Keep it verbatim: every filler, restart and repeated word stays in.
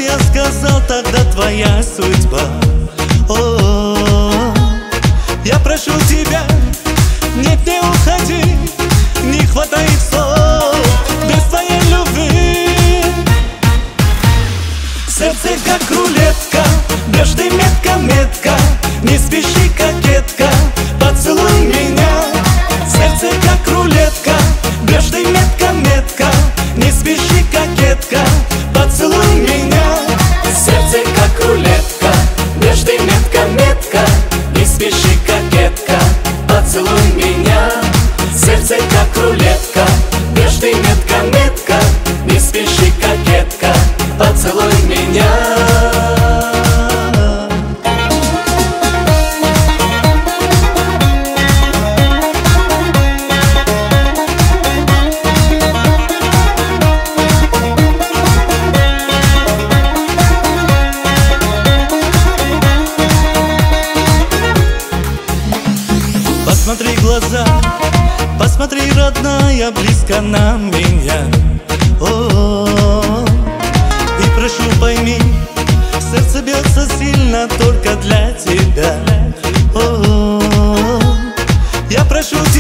я сказал, тогда твоя судьба. О-о-о. Я прошу тебя, нет, не уходи, не хватает слов без твоей любви. Сердце как рулетка, бьешь ты метко, метко, не спеши, кокетка, поцелуй меня. Сердце как рулетка, бьешь ты метко, метко, не спеши, кокетка, поцелуй меня. Сердце как рулетка, бьешь ты метко, метко, не спеши, кокетка, поцелуй меня. Сердце как рулетка, бьешь ты метко, метко, не спеши, кокетка, поцелуй меня. Посмотри в глаза, посмотри, родная, близко на меня. О-о-о. И прошу, пойми, сердце бьется сильно только для тебя. О-о-о. Я прошу тебя.